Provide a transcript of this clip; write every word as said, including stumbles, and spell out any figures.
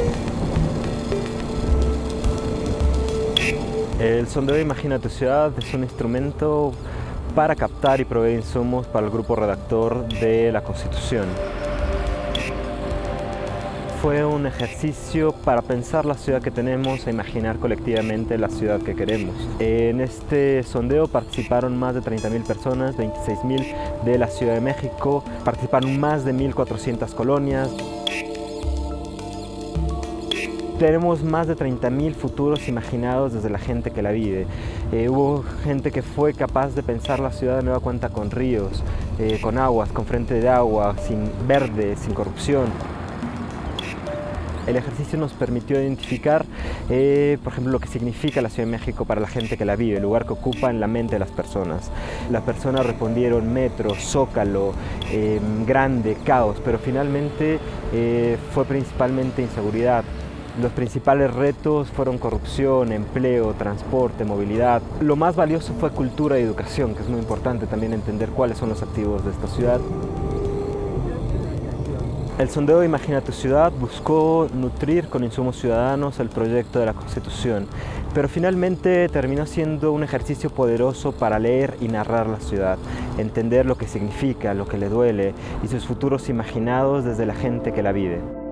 El sondeo de Imagina tu ciudad es un instrumento para captar y proveer insumos para el grupo redactor de la Constitución. Fue un ejercicio para pensar la ciudad que tenemos e imaginar colectivamente la ciudad que queremos. En este sondeo participaron más de treinta mil personas, veintiséis mil de la Ciudad de México, participaron más de mil cuatrocientas colonias. Tenemos más de treinta mil futuros imaginados desde la gente que la vive. Eh, hubo gente que fue capaz de pensar la ciudad de nueva cuenta con ríos, eh, con aguas, con frente de agua, sin verde, sin corrupción. El ejercicio nos permitió identificar, eh, por ejemplo, lo que significa la Ciudad de México para la gente que la vive, el lugar que ocupa en la mente de las personas. Las personas respondieron metro, zócalo, eh, grande, caos, pero finalmente eh, fue principalmente inseguridad. Los principales retos fueron corrupción, empleo, transporte, movilidad. Lo más valioso fue cultura y educación, que es muy importante también entender cuáles son los activos de esta ciudad. El sondeo de Imagina tu ciudad buscó nutrir con insumos ciudadanos el proyecto de la Constitución, pero finalmente terminó siendo un ejercicio poderoso para leer y narrar la ciudad, entender lo que significa, lo que le duele y sus futuros imaginados desde la gente que la vive.